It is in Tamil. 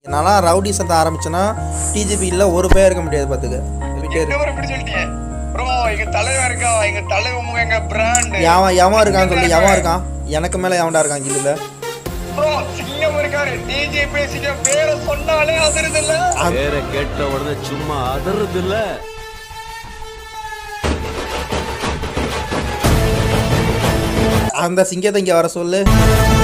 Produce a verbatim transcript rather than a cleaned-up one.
நான்லாம் ரவுடி சத்த ஆரம்பிச்சேன்னா டிஜிபியில் ஒரு பேர் இருக்க முடியாது பார்த்துக்க. எவன் எவன் இருக்கான்னு சொல்லி எவன் இருக்கான் எனக்கு மேலே எவன்டா இருக்கான் கில்லில் கேட்ட உடனே சும்மா அதறது இல்ல. அந்த சிங்கத்தை இங்கே வர சொல்லு.